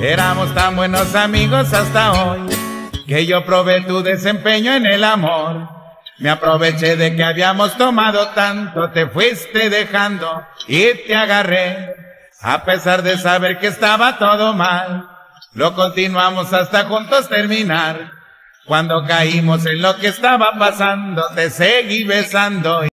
Éramos tan buenos amigos hasta hoy, que yo probé tu desempeño en el amor. Me aproveché de que habíamos tomado tanto, te fuiste dejando y te agarré. A pesar de saber que estaba todo mal, lo continuamos hasta juntos terminar. Cuando caímos en lo que estaba pasando, te seguí besando.